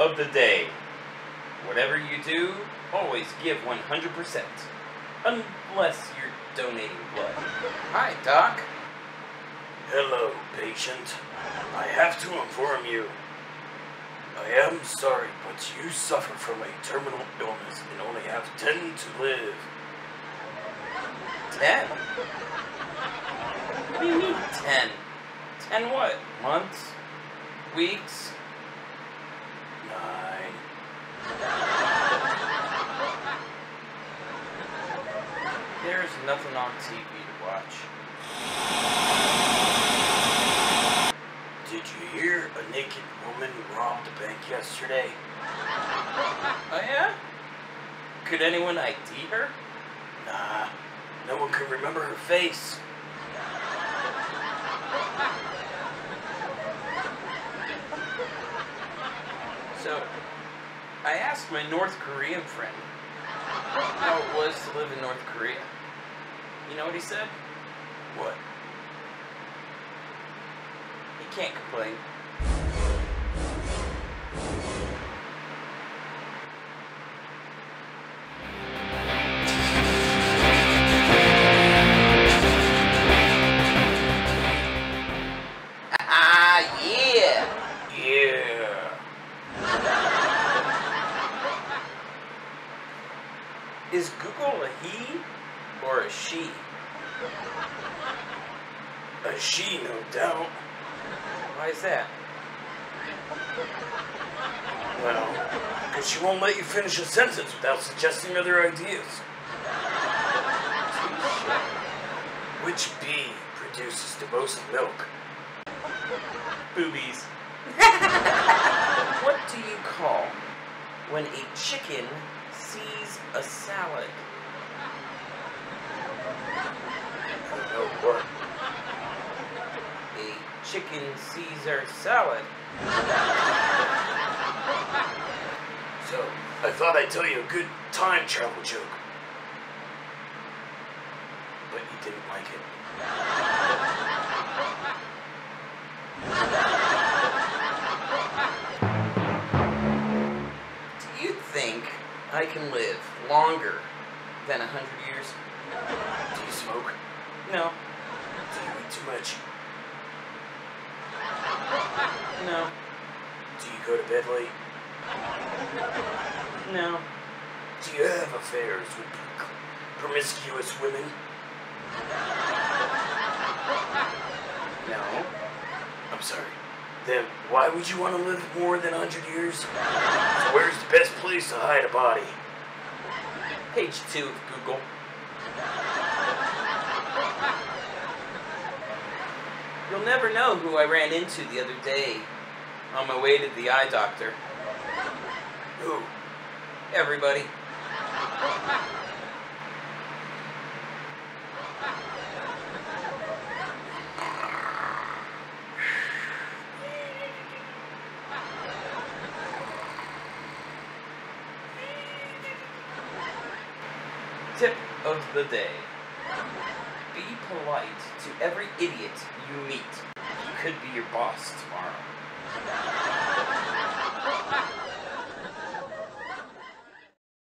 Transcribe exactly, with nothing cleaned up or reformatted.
of the day. Whatever you do, always give one hundred percent. Unless you're donating blood. Hi, Doc. Hello, patient. I have to inform you. I am sorry, but you suffer from a terminal illness and only have ten to live. Ten? What do you mean, ten? Ten what? Months? Weeks? Nine. There's nothing on T V to watch. Did you hear a naked woman robbed a bank yesterday? Oh yeah? Could anyone I D her? Nah, no one could remember her face. So, I asked my North Korean friend how it was to live in North Korea. You know what he said? What? He can't complain. Ah, yeah! Yeah. Is Google a he or a she? A she, no doubt. Why is that? Well, because she won't let you finish a sentence without suggesting other ideas. Which bee produces the most milk? Boobies. What do you call when a chicken sees a salad? Oh, what? A chicken sees our salad. So, I thought I'd tell you a good time travel joke. But you didn't like it. Do you think I can live longer than a hundred years? Do you smoke? No. Do you eat too much? No. Do you go to bed late? No. Do you have affairs with promiscuous women? No. I'm sorry. Then why would you want to live more than a hundred years? So where's the best place to hide a body? Page two of Google. You'll never know who I ran into the other day on my way to the eye doctor. Who? Everybody. Tip of the day. Be polite to every idiot you meet. He could be your boss tomorrow.